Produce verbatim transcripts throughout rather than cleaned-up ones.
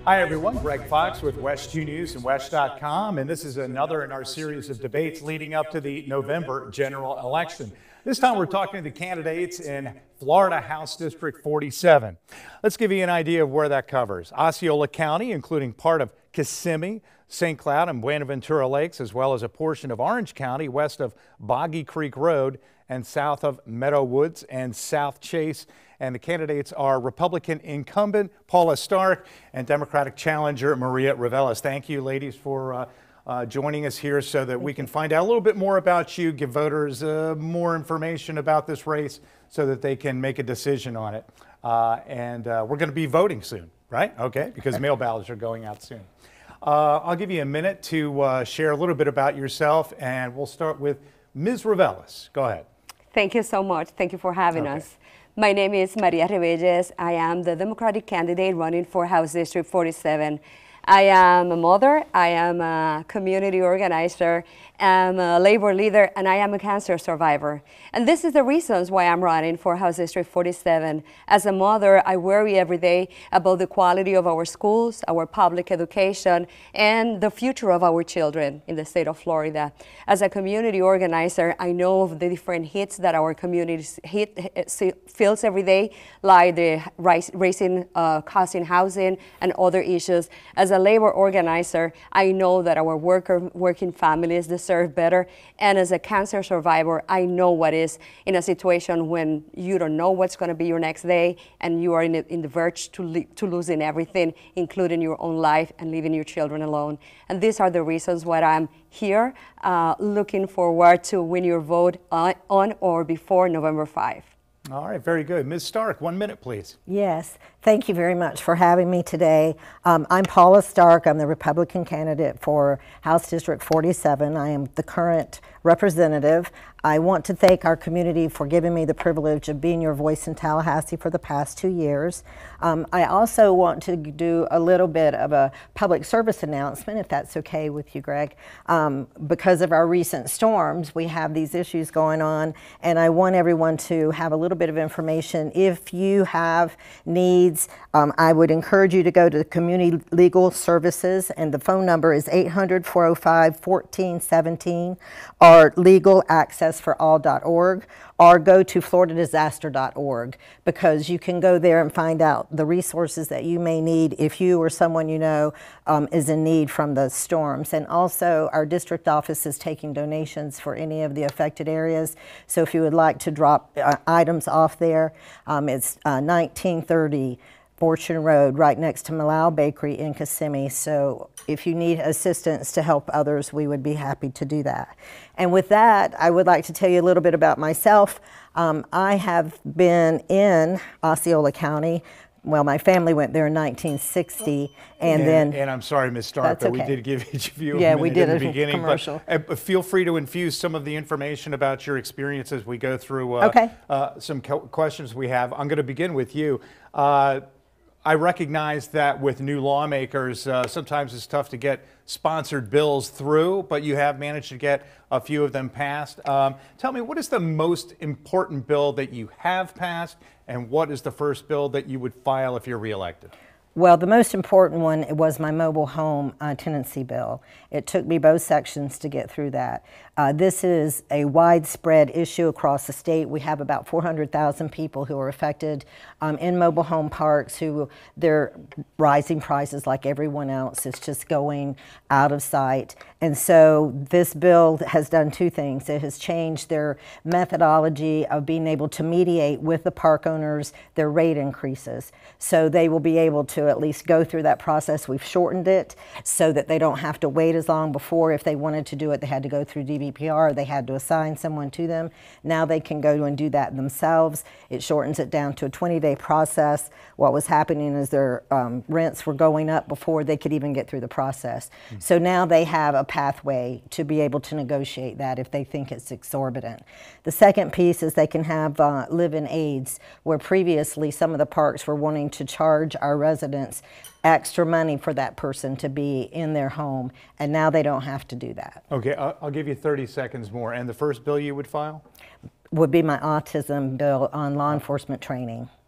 Hi everyone, Greg Fox with West two News and West dot com, and this is another in our series of debates leading up to the November general election. This time we're talking to the candidates in Florida House District forty-seven. Let's give you an idea of where that covers. Osceola County, including part of Kissimmee, Saint Cloud, and Buenaventura Lakes, as well as a portion of Orange County west of Boggy Creek Road and south of Meadow Woods and South Chase. And the candidates are Republican incumbent Paula Stark and Democratic challenger Maria Reveles. Thank you, ladies, for uh, uh, joining us here so that we can find out a little bit more about you, give voters uh, more information about this race so that they can make a decision on it. Uh, and uh, we're going to be voting soon, right? Okay, because mail ballots are going out soon. Uh, I'll give you a minute to uh, share a little bit about yourself, and we'll start with Miz Reveles. Go ahead. Thank you so much. Thank you for having Okay. us. My name is Maria Reveles. I am the Democratic candidate running for House District forty-seven. I am a mother, I am a community organizer, I'm a labor leader, and I am a cancer survivor. And this is the reasons why I'm running for House District forty-seven. As a mother, I worry every day about the quality of our schools, our public education, and the future of our children in the state of Florida. As a community organizer, I know of the different hits that our community hit, feels every day, like the rise, raising uh, cost in housing and other issues. As a labor organizer, I know that our worker, working families deserve better. And as a cancer survivor, I know what is in a situation when you don't know what's going to be your next day and you are in, in the verge to, to losing everything, including your own life and leaving your children alone. And these are the reasons why I'm here, uh, looking forward to win your vote on, on or before November fifth. All right, very good. Miz Stark, one minute, please. Yes, thank you very much for having me today. Um, I'm Paula Stark. I'm the Republican candidate for House District forty-seven. I am the current representative. I want to thank our community for giving me the privilege of being your voice in Tallahassee for the past two years. Um, I also want to do a little bit of a public service announcement, if that's okay with you, Greg. Um, because of our recent storms, we have these issues going on, and I want everyone to have a little bit of information. If you have needs, um, I would encourage you to go to Community Legal Services, and the phone number is eight hundred, four oh five, one four one seven, or legal access for all dot org, or go to florida disaster dot org, because you can go there and find out the resources that you may need if you or someone you know um, is in need from the storms. And also, our district office is taking donations for any of the affected areas. So if you would like to drop uh, items off there, um, it's uh, nineteen thirty Fortune Road, right next to Malao Bakery in Kissimmee. So if you need assistance to help others, we would be happy to do that. And with that, I would like to tell you a little bit about myself. Um, I have been in Osceola County. Well, my family went there in nineteen sixty, and, and then... And I'm sorry, Miz Stark, but okay. we did give each of you a yeah, minute we did in the a beginning. Commercial. But, uh, feel free to infuse some of the information about your experience as we go through uh, okay. uh, some questions we have. I'm going to begin with you. Uh, I recognize that with new lawmakers, uh, sometimes it's tough to get sponsored bills through, but you have managed to get a few of them passed. Um, tell me, what is the most important bill that you have passed, and what is the first bill that you would file if you're reelected? Well, the most important one was my mobile home uh, tenancy bill. It took me both sections to get through that. Uh, this is a widespread issue across the state. We have about four hundred thousand people who are affected um, in mobile home parks, who they're rising prices like everyone else. It's just going out of sight. And so this bill has done two things. It has changed their methodology of being able to mediate with the park owners their rate increases. So they will be able to at least go through that process. We've shortened it so that they don't have to wait as long. Before, if they wanted to do it, they had to go through D V P R, they had to assign someone to them. Now they can go and do that themselves. It shortens it down to a twenty day process. What was happening is their um, rents were going up before they could even get through the process. Mm-hmm. So now they have a pathway to be able to negotiate that if they think it's exorbitant. The second piece is they can have uh, live-in aids, where previously some of the parks were wanting to charge our residents extra money for that person to be in their home, and now they don't have to do that. Okay, I'll, I'll give you thirty seconds more. And the first bill you would file? Would be my autism bill on law enforcement training.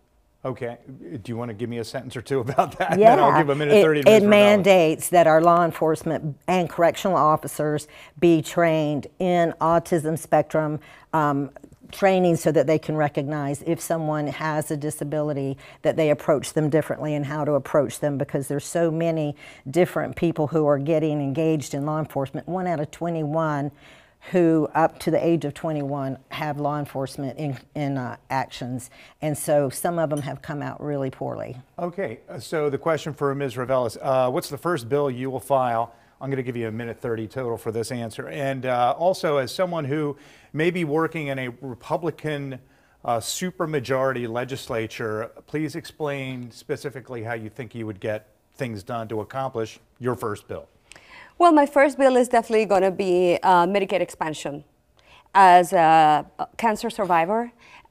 Okay. Do you want to give me a sentence or two about that? Yeah, Then I'll give a minute it, thirty to it Miz Rivera. mandates that our law enforcement and correctional officers be trained in autism spectrum um, training so that they can recognize if someone has a disability, that they approach them differently and how to approach them, because there's so many different people who are getting engaged in law enforcement. One out of twenty-one who up to the age of twenty-one have law enforcement in, in uh, actions, and so some of them have come out really poorly. Okay, uh, so the question for Miz Reveles, uh, what's the first bill you will file? I'm going to give you a minute thirty total for this answer. And uh, also, as someone who may be working in a Republican uh, supermajority legislature, please explain specifically how you think you would get things done to accomplish your first bill. Well, my first bill is definitely going to be uh, Medicaid expansion. As a cancer survivor,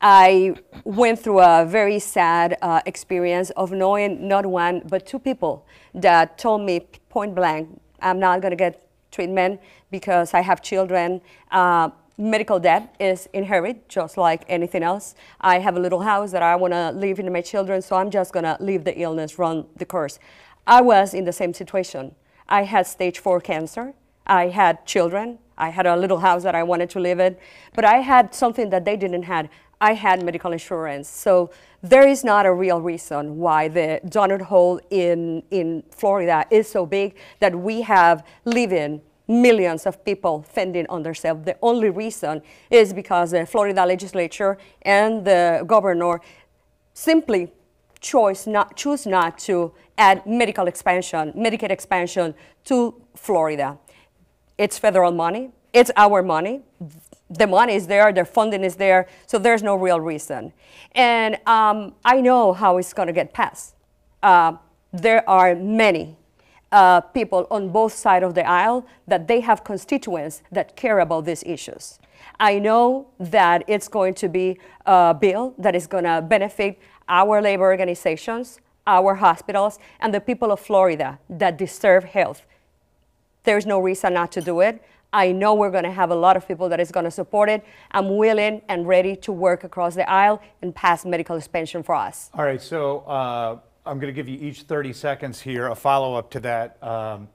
I went through a very sad uh, experience of knowing not one, but two people that told me point blank, I'm not going to get treatment because I have children. Uh, medical debt is inherited just like anything else. I have a little house that I want to leave in my children, so I'm just going to leave the illness, run the course. I was in the same situation. I had stage four cancer. I had children. I had a little house that I wanted to live in, but I had something that they didn't have. I had medical insurance. So there is not a real reason why the donut hole in, in Florida is so big that we have living millions of people fending on themselves. The only reason is because the Florida legislature and the governor simply choose not, choose not to add medical expansion, Medicaid expansion to Florida. It's federal money. It's our money. The money is there. The funding is there. So there's no real reason. And um, I know how it's going to get passed. Uh, there are many uh, people on both sides of the aisle that they have constituents that care about these issues. I know that it's going to be a bill that is going to benefit our labor organizations, our hospitals, and the people of Florida that deserve health. There's no reason not to do it. I know we're going to have a lot of people that is going to support it. I'm willing and ready to work across the aisle and pass medical expansion for us. All right, so uh, I'm going to give you each thirty seconds here, a follow-up to that. Um,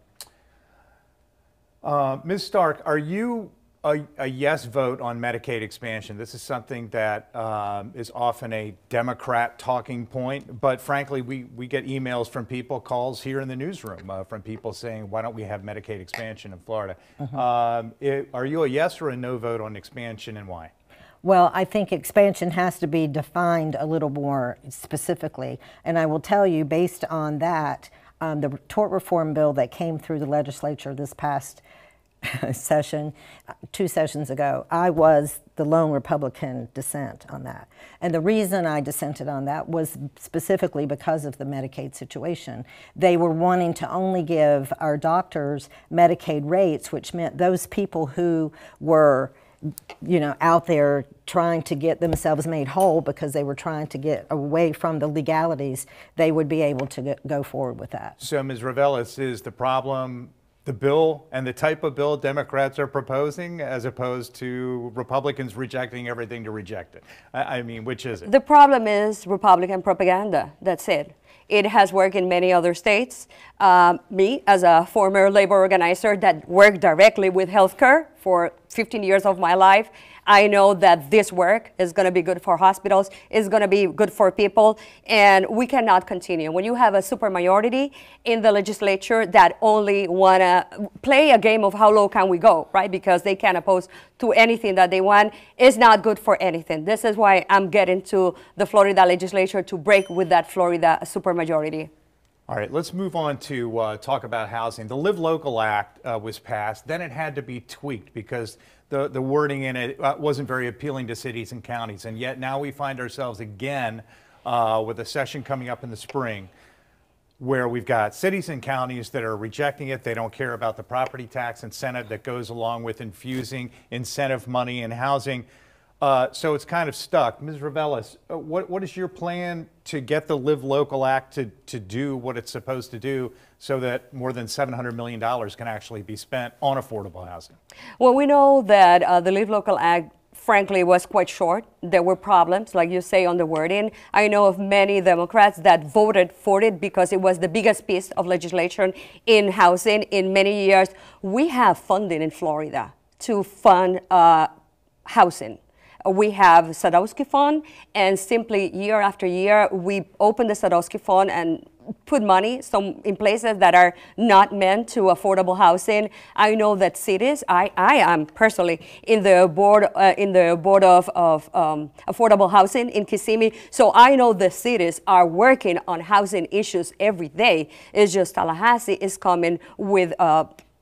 uh, Miz Stark, are you a, a yes vote on Medicaid expansion? This is something that um, is often a Democrat talking point, but frankly, we, we get emails from people, calls here in the newsroom uh, from people saying, why don't we have Medicaid expansion in Florida? Uh-huh. um, it, are you a yes or a no vote on expansion, and why? Well, I think expansion has to be defined a little more specifically, and I will tell you, based on that, um, the tort reform bill that came through the legislature this past session, two sessions ago, I was the lone Republican dissent on that. And the reason I dissented on that was specifically because of the Medicaid situation. They were wanting to only give our doctors Medicaid rates, which meant those people who were, you know, out there trying to get themselves made whole because they were trying to get away from the legalities, they would be able to get, go forward with that. So, Miz Reveles, is the problem the bill and the type of bill Democrats are proposing as opposed to Republicans rejecting everything to reject it? I, I mean, which is it? The problem is Republican propaganda. That's it. It has worked in many other states. Um, me, as a former labor organizer that worked directly with healthcare for fifteen years of my life, I know that this work is going to be good for hospitals, is going to be good for people, and we cannot continue. When you have a supermajority in the legislature that only want to play a game of how low can we go, right? Because they can oppose to anything that they want, is not good for anything. This is why I'm getting to the Florida legislature to break with that Florida supermajority. All right, let's move on to uh, talk about housing. The Live Local Act uh, was passed, then it had to be tweaked because the, the wording in it uh, wasn't very appealing to cities and counties, and yet now we find ourselves again uh, with a session coming up in the spring where we've got cities and counties that are rejecting it. They don't care about the property tax incentive that goes along with infusing incentive money in housing. Uh, so it's kind of stuck. Miz Reveles, uh, what, what is your plan to get the Live Local Act to, to do what it's supposed to do so that more than seven hundred million dollars can actually be spent on affordable housing? Well, we know that uh, the Live Local Act frankly, was quite short. There were problems, like you say, on the wording. I know of many Democrats that voted for it because it was the biggest piece of legislation in housing in many years. We have funding in Florida to fund uh, housing. We have Sadowski Fund, and simply year after year, we open the Sadowski Fund and put money some in places that are not meant to affordable housing. I know that cities, I, I am personally in the board uh, in the board of, of um, affordable housing in Kissimmee, so I know the cities are working on housing issues every day. It's just Tallahassee is coming with uh,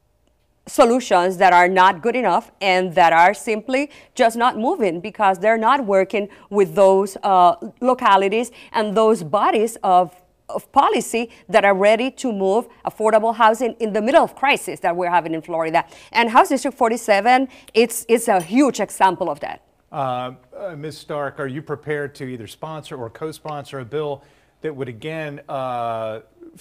solutions that are not good enough and that are simply just not moving because they're not working with those uh, localities and those bodies of of policy that are ready to move affordable housing in the middle of crisis that we're having in Florida. And House District forty-seven, it's, it's a huge example of that. Uh, uh, Miz Stark, are you prepared to either sponsor or co-sponsor a bill that would again uh,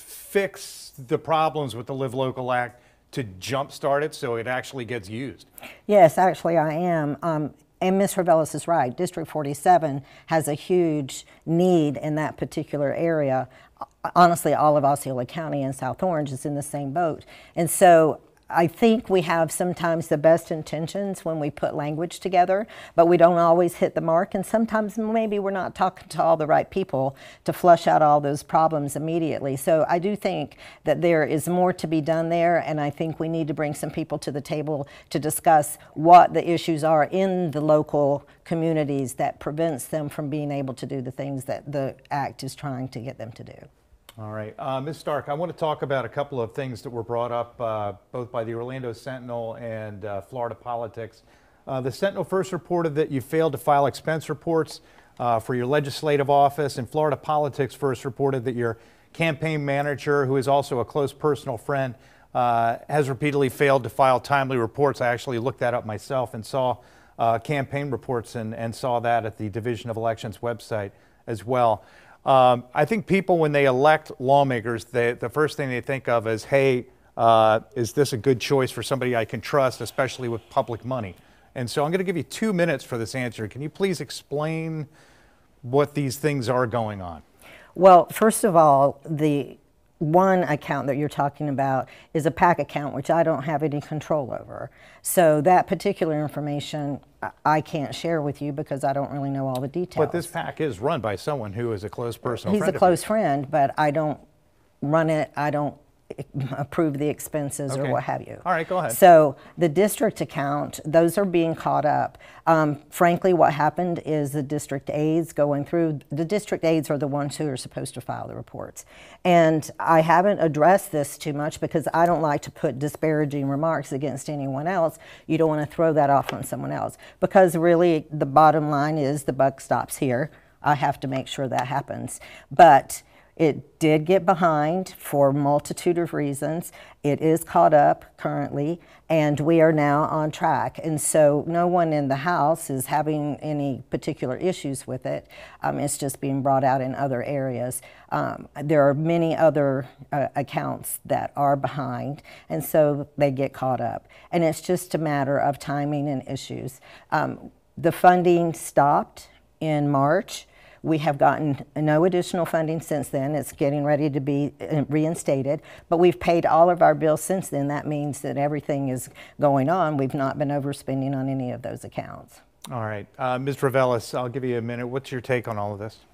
fix the problems with the Live Local Act to jumpstart it so it actually gets used? Yes, actually I am. Um, And Miz Reveles is right. District forty-seven has a huge need in that particular area. Honestly, all of Osceola County and South Orange is in the same boat. And so I think we have sometimes the best intentions when we put language together, but we don't always hit the mark. And sometimes maybe we're not talking to all the right people to flush out all those problems immediately. So I do think that there is more to be done there. And I think we need to bring some people to the table to discuss what the issues are in the local communities that prevents them from being able to do the things that the act is trying to get them to do. All right. Uh, Miz Stark, I want to talk about a couple of things that were brought up uh, both by the Orlando Sentinel and uh, Florida Politics. Uh, the Sentinel first reported that you failed to file expense reports uh, for your legislative office, and Florida Politics first reported that your campaign manager, who is also a close personal friend, uh, has repeatedly failed to file timely reports. I actually looked that up myself and saw uh, campaign reports and, and saw that at the Division of Elections website as well. Um, I think people, when they elect lawmakers, they, the first thing they think of is, hey, uh, is this a good choice for somebody I can trust, especially with public money? And so I'm going to give you two minutes for this answer. Can you please explain what these things are going on? Well, first of all, the one account that you're talking about is a PAC account, which I don't have any control over. So that particular information I can't share with you because I don't really know all the details. But this PAC is run by someone who is a close personal He's friend. He's a close friend, but I don't run it. I don't approve the expenses okay. or what have you. All right, go ahead. So the district account, those are being caught up. Um, frankly, what happened is the district aides going through, the district aides are the ones who are supposed to file the reports. And I haven't addressed this too much because I don't like to put disparaging remarks against anyone else. You don't want to throw that off on someone else because really the bottom line is the buck stops here. I have to make sure that happens. But it did get behind for a multitude of reasons. It is caught up currently, and we are now on track. And so no one in the House is having any particular issues with it. Um, it's just being brought out in other areas. Um, there are many other uh, accounts that are behind, and so they get caught up. And it's just a matter of timing and issues. Um, the funding stopped in March. We have gotten no additional funding since then. It's getting ready to be reinstated, but we've paid all of our bills since then. That means that everything is going on. We've not been overspending on any of those accounts. All right. Uh, Miz Reveles, I'll give you a minute. What's your take on all of this?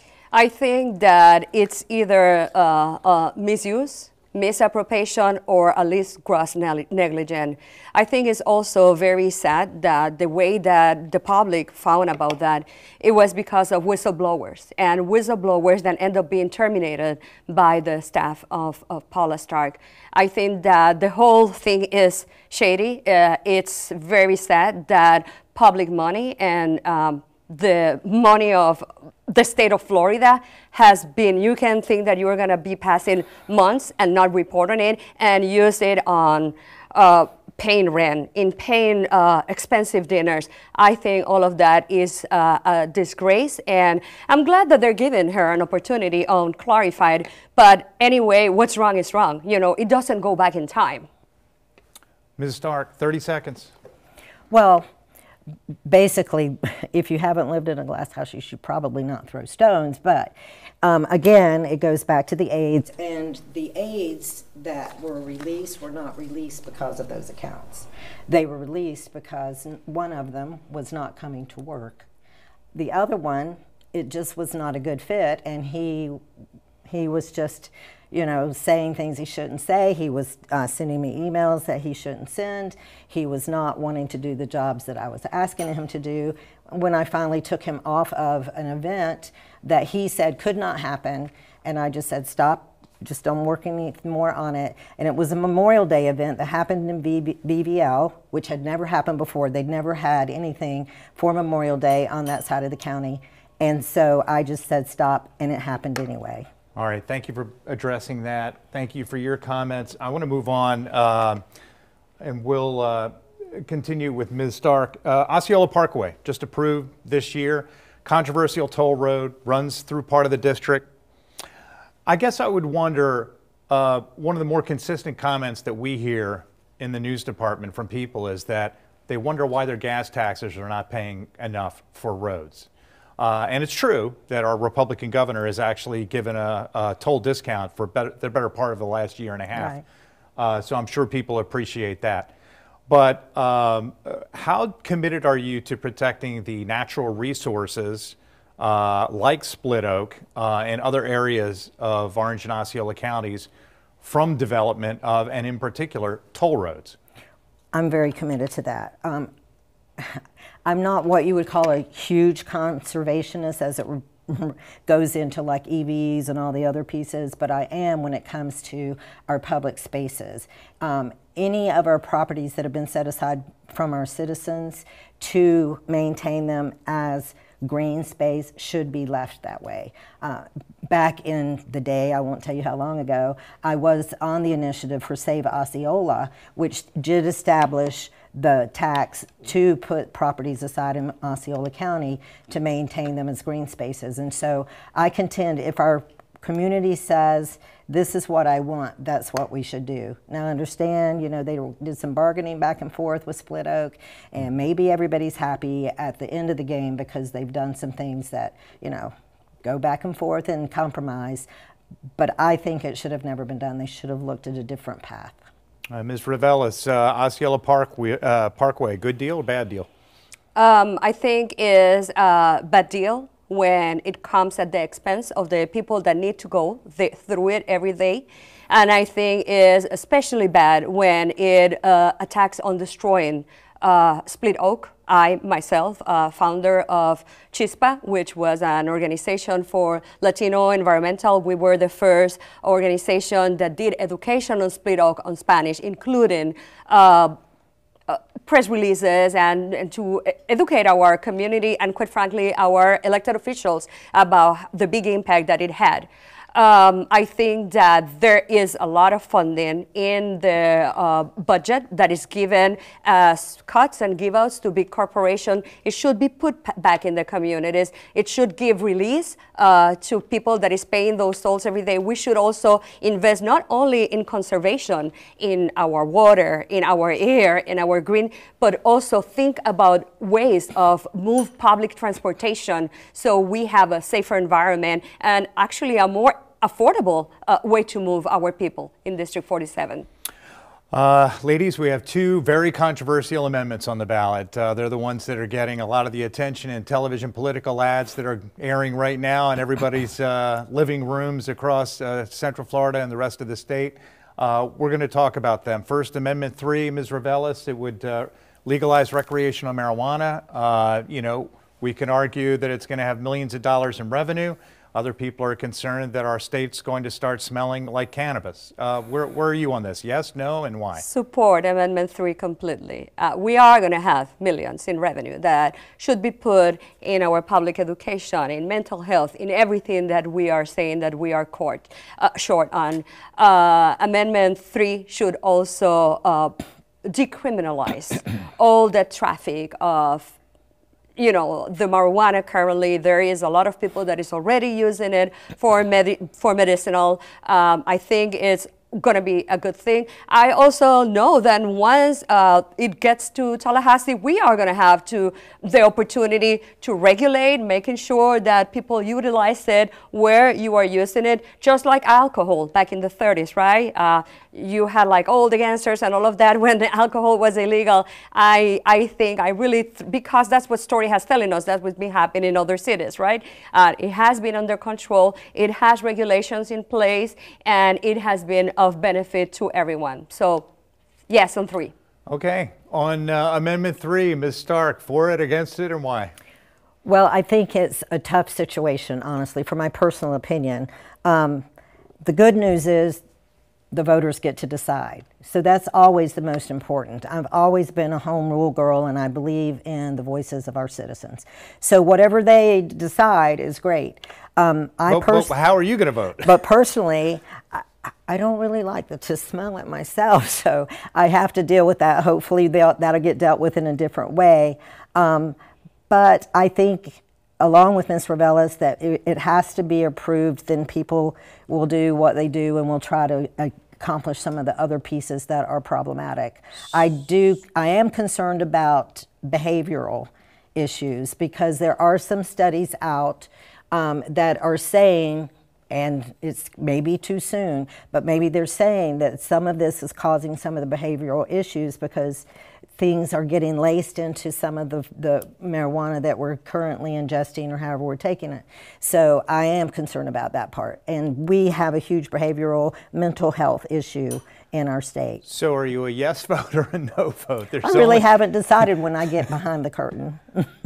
I think that it's either uh, uh, misuse, misappropriation, or at least gross negligence. I think it's also very sad that the way that the public found about that, it was because of whistleblowers, and whistleblowers that end up being terminated by the staff of, of Paula Stark. I think that the whole thing is shady. Uh, it's very sad that public money and um, the money of the state of Florida has been, you can think that you're going to be passing months and not reporting it and use it on uh, paying rent, in paying uh, expensive dinners. I think all of that is uh, a disgrace, and I'm glad that they're giving her an opportunity on clarified. But anyway, what's wrong is wrong. You know, it doesn't go back in time. Miz Stark, thirty seconds. Well, basically, if you haven't lived in a glass house, you should probably not throw stones. But um, again, it goes back to the aids. And the aids that were released were not released because of those accounts. They were released because one of them was not coming to work. The other one, it just was not a good fit, and he he was just, you know, saying things he shouldn't say. He was uh, sending me emails that he shouldn't send. He was not wanting to do the jobs that I was asking him to do. When I finally took him off of an event that he said could not happen, and I just said, stop, just don't work any more on it. And it was a Memorial Day event that happened in B V L, which had never happened before. They'd never had anything for Memorial Day on that side of the county. And so I just said stop, and it happened anyway. All right, thank you for addressing that. Thank you for your comments. I want to move on, uh, and we'll uh, continue with Miz Stark. Uh, Osceola Parkway, just approved this year. Controversial toll road, runs through part of the district. I guess I would wonder, uh, one of the more consistent comments that we hear in the news department from people is that they wonder why their gas taxes are not paying enough for roads. Uh, and it's true that our Republican governor has actually given a, a toll discount for better, the better part of the last year and a half. Right. Uh, so I'm sure people appreciate that. But um, how committed are you to protecting the natural resources uh, like Split Oak uh, and other areas of Orange and Osceola counties from development of, and in particular, toll roads? I'm very committed to that. Um, I'm not what you would call a huge conservationist as it goes into like E Vs and all the other pieces, but I am when it comes to our public spaces. Um, any of our properties that have been set aside from our citizens to maintain them as green space should be left that way. Uh, back in the day, I won't tell you how long ago, I was on the initiative for Save Osceola, which did establish the tax to put properties aside in Osceola County to maintain them as green spaces. And so I contend if our community says, this is what I want, that's what we should do. Now I understand, you know, they did some bargaining back and forth with Split Oak, and maybe everybody's happy at the end of the game because they've done some things that, you know, go back and forth and compromise. But I think it should have never been done. They should have looked at a different path. Uh, Miz Reveles, uh, Osceola Park, we, uh, Parkway, good deal or bad deal? Um, I think is a bad deal when it comes at the expense of the people that need to go th through it every day. And I think is especially bad when it uh, attacks on destroying uh, Split Oak. I myself, uh, founder of Chispa, which was an organization for Latino environmental. We were the first organization that did education on Split Oak on Spanish, including uh, uh, press releases and, and to educate our community and, quite frankly, our elected officials about the big impact that it had. Um, I think that there is a lot of funding in the uh, budget that is given as cuts and give-outs to big corporations. It should be put back in the communities. It should give release uh, to people that is paying those tolls every day. We should also invest not only in conservation, in our water, in our air, in our green, but also think about ways of move public transportation so we have a safer environment and actually a more affordable uh, way to move our people in District forty-seven. Uh, ladies, we have two very controversial amendments on the ballot. Uh, they're the ones that are getting a lot of the attention in television political ads that are airing right now in everybody's uh, living rooms across uh, Central Florida and the rest of the state. Uh, we're going to talk about them. First, Amendment three, Miz Reveles, it would uh, legalize recreational marijuana. Uh, you know, we can argue that it's going to have millions of dollars in revenue. Other people are concerned that our state's going to start smelling like cannabis. Uh, where, where are you on this? Yes, no, and why? Support Amendment three completely. Uh, we are going to have millions in revenue that should be put in our public education, in mental health, in everything that we are saying that we are court, uh, short on. Uh, Amendment three should also uh, decriminalize all the traffic of you know, the marijuana currently. There is a lot of people that is already using it for, medi for medicinal. Um, I think it's going to be a good thing. I also know that once uh, it gets to Tallahassee, we are going to have to the opportunity to regulate, making sure that people utilize it where you are using it, just like alcohol back in the thirties, right? Uh, you had like all the gangsters and all of that when the alcohol was illegal. I, I think I really, th because that's what Story has telling us, that's what's been happening in other cities, right? Uh, it has been under control, it has regulations in place, and it has been of benefit to everyone. So yes, on three. Okay, on uh, Amendment three, Miz Stark, for it, against it, and why? Well, I think it's a tough situation, honestly, for my personal opinion. Um, the good news is the voters get to decide. So that's always the most important. I've always been a home rule girl, and I believe in the voices of our citizens. So whatever they decide is great. Um, I But, but how are you going to vote? But personally, I, I don't really like the, to smell it myself, so I have to deal with that. Hopefully they'll, that'll get dealt with in a different way. Um, but I think, along with Miz Reveles, that it, it has to be approved, then people will do what they do and will try to uh, accomplish some of the other pieces that are problematic. I do, I am concerned about behavioral issues, because there are some studies out um, that are saying, and it's maybe too soon, but maybe they're saying that some of this is causing some of the behavioral issues because things are getting laced into some of the, the marijuana that we're currently ingesting or however we're taking it. So I am concerned about that part. And we have a huge behavioral mental health issue in our state. So are you a yes vote or a no vote? There's I so really much... haven't decided when I get behind the curtain.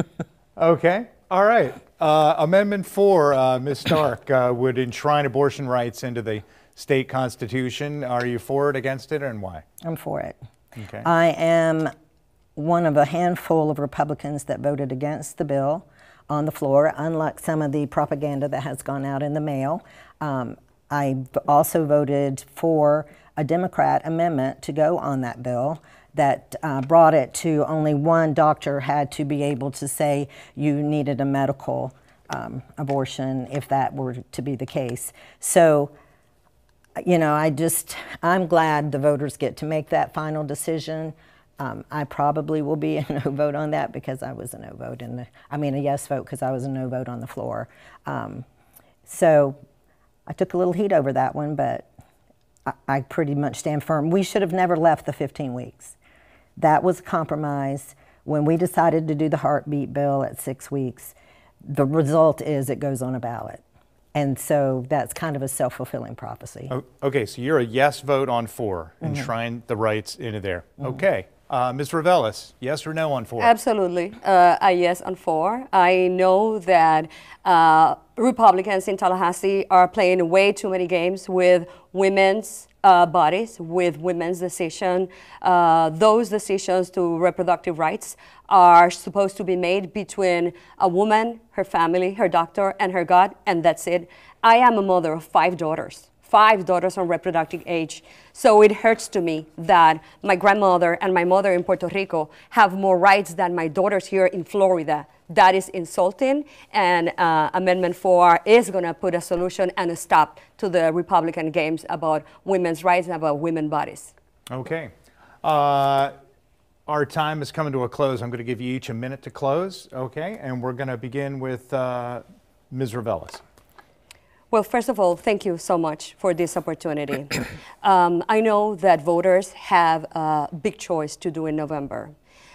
Okay, all right. Uh, Amendment four, uh, Miz Stark, uh, would enshrine abortion rights into the state constitution. Are you for it, against it, and why? I'm for it. Okay. I am one of a handful of Republicans that voted against the bill on the floor, unlike some of the propaganda that has gone out in the mail. Um, I also voted for a Democrat amendment to go on that bill that uh, brought it to only one doctor had to be able to say you needed a medical um, abortion if that were to be the case. So, you know, I just, I'm glad the voters get to make that final decision. Um, I probably will be a no vote on that because I was a no vote in the, I mean a yes vote because I was a no vote on the floor. Um, so I took a little heat over that one, but I, I pretty much stand firm. We should have never left the fifteen weeks. That was a compromise. When we decided to do the heartbeat bill at six weeks, the result is it goes on a ballot. And so that's kind of a self-fulfilling prophecy. Okay, so you're a yes vote on four, mm-hmm. enshrine the rights into there. Mm-hmm. Okay, uh, Miz Reveles, yes or no on four? Absolutely, uh, a yes on four. I know that uh, Republicans in Tallahassee are playing way too many games with women's uh, bodies, with women's decision. Uh, those decisions to reproductive rights are supposed to be made between a woman, her family, her doctor, and her God, and that's it. I am a mother of five daughters, five daughters on reproductive age. So it hurts to me that my grandmother and my mother in Puerto Rico have more rights than my daughters here in Florida. That is insulting, and uh, Amendment four is going to put a solution and a stop to the Republican games about women's rights and about women's bodies. Okay. Uh, Our time is coming to a close. I'm going to give you each a minute to close, okay? And we're going to begin with uh, Miz Reveles. Well, first of all, thank you so much for this opportunity. um, I know that voters have a big choice to do in November.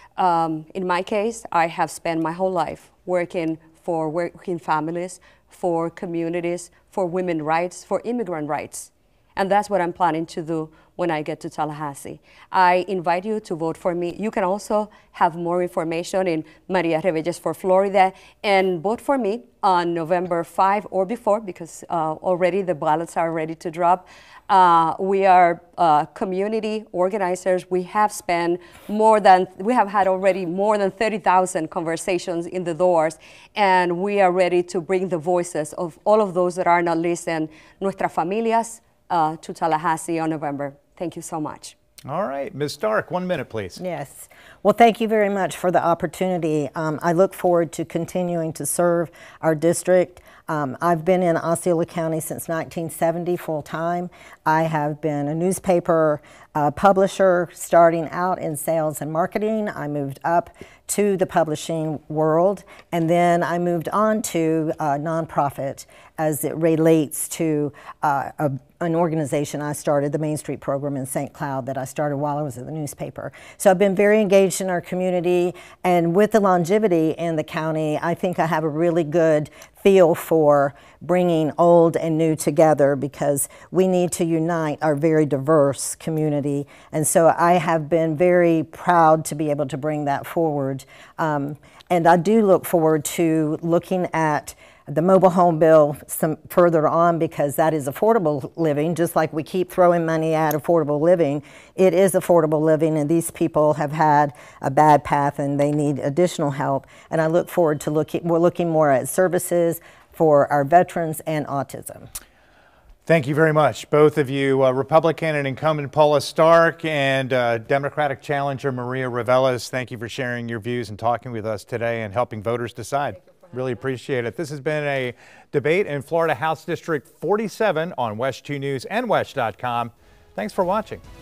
Um, in my case, I have spent my whole life working for working families, for communities, for women's rights, for immigrant rights. And that's what I'm planning to do when I get to Tallahassee. I invite you to vote for me. You can also have more information in Maria Reveles for Florida and vote for me on November fifth or before, because uh, already the ballots are ready to drop. Uh, we are uh, community organizers. We have spent more than, we have had already more than thirty thousand conversations in the doors, and we are ready to bring the voices of all of those that are not listening, nuestras familias, Uh, to Tallahassee on November. Thank you so much. All right, Miz Stark, one minute, please. Yes. Well, thank you very much for the opportunity. Um, I look forward to continuing to serve our district. Um, I've been in Osceola County since nineteen seventy full-time. I have been a newspaper uh, publisher starting out in sales and marketing. I moved up to the publishing world, and then I moved on to uh, nonprofit as it relates to uh, a, an organization I started, the Main Street program in Saint Cloud, that I started while I was at the newspaper. So I've been very engaged in our community, and with the longevity in the county, I think I have a really good feel for bringing old and new together, because we need to unite our very diverse community. And so I have been very proud to be able to bring that forward. Um, and I do look forward to looking at the mobile home bill some further on, because that is affordable living. Just like we keep throwing money at affordable living, it is affordable living, and these people have had a bad path and they need additional help. And I look forward to looking, we're looking more at services for our veterans and autism. Thank you very much, both of you. Uh, Republican and incumbent Paula Stark and uh, Democratic challenger Maria Reveles, thank you for sharing your views and talking with us today and helping voters decide. Really appreciate it. This has been a debate in Florida House District forty-seven on WESH two News and WESH dot com. Thanks for watching.